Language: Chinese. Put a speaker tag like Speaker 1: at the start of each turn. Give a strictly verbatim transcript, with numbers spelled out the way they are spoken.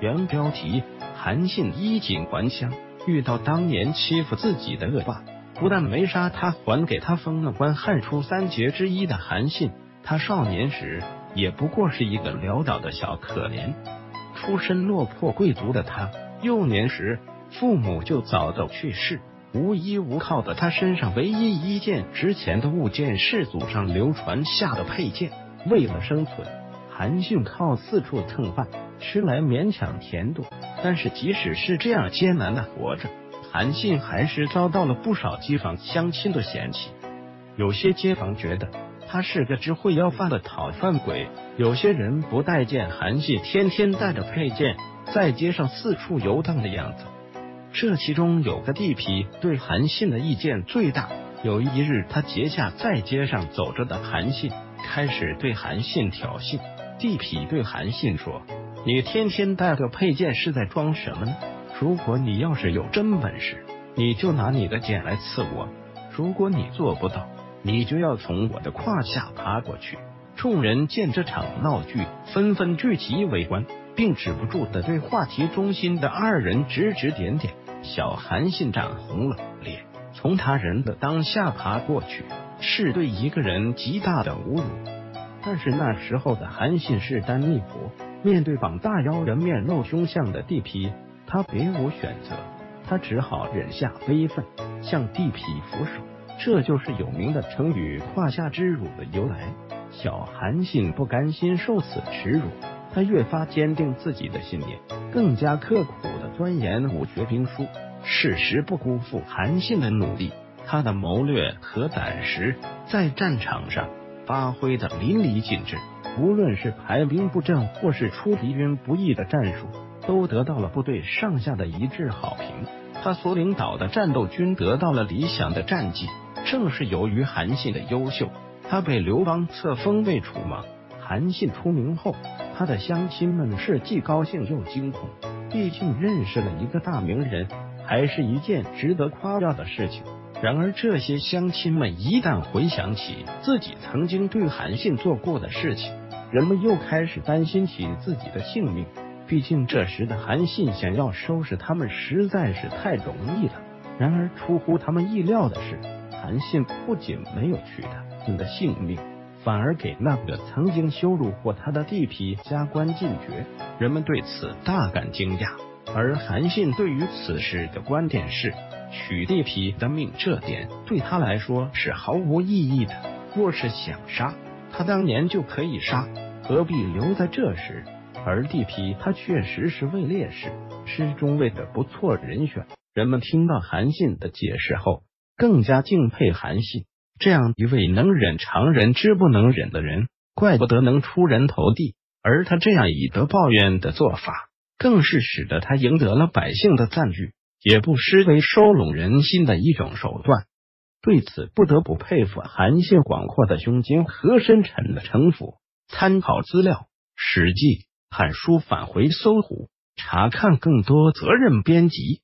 Speaker 1: 原标题：韩信衣锦还乡。遇到当年欺负自己的恶霸，不但没杀他，还给他封了官，汉初三杰之一的韩信，他少年时也不过是一个潦倒的小可怜。出身落魄贵族的他，幼年时父母就早早去世，无依无靠的他身上唯一一件值钱的物件是祖上流传下的佩剑。为了生存，韩信靠四处蹭饭吃来勉强填肚，但是即使是这样艰难的活着，韩信还是遭到了不少街坊乡亲的嫌弃。有些街坊觉得他是个只会要饭的讨饭鬼，有些人不待见韩信天天带着佩剑在街上四处游荡的样子。这其中有个地痞对韩信的意见最大。有一日，他截下在街上走着的韩信，开始对韩信挑衅。地痞对韩信说：“你天天带个佩剑是在装什么呢？如果你要是有真本事，你就拿你的剑来刺我；如果你做不到，你就要从我的胯下爬过去。”众人见这场闹剧，纷纷聚集围观，并止不住的对话题中心的二人指指点点。小韩信涨红了脸，从他人的当下爬过去，是对一个人极大的侮辱。但是那时候的韩信势单力薄，面对膀大腰圆、面露凶相的地痞，他别无选择，他只好忍下悲愤，向地痞俯首。这就是有名的成语“胯下之辱”的由来。小韩信不甘心受此耻辱，他越发坚定自己的信念，更加刻苦的钻研武学兵书。事实不辜负韩信的努力，他的谋略和胆识在战场上发挥的淋漓尽致，无论是排兵布阵或是出敌军不意的战术，都得到了部队上下的一致好评。他所领导的战斗军得到了理想的战绩，正是由于韩信的优秀，他被刘邦册封为楚王。韩信出名后，他的乡亲们是既高兴又惊恐，毕竟认识了一个大名人，还是一件值得夸耀的事情。然而这些乡亲们一旦回想起自己曾经对韩信做过的事情，人们又开始担心起自己的性命。毕竟这时的韩信想要收拾他们实在是太容易了。然而出乎他们意料的是，韩信不仅没有取他们的性命，反而给那个曾经羞辱过他的地痞加官进爵。人们对此大感惊讶，而韩信对于此事的观点是取地痞的命，这点对他来说是毫无意义的。若是想杀，他当年就可以杀，何必留在这时？而地痞他确实是位烈士，是中尉的不错人选。人们听到韩信的解释后，更加敬佩韩信这样一位能忍常人之不能忍的人，怪不得能出人头地。而他这样以德报怨的做法，更是使得他赢得了百姓的赞誉，也不失为收拢人心的一种手段。对此不得不佩服韩信广阔的胸襟和深沉的城府。参考资料：史记、汉书，返回搜狐查看更多责任编辑。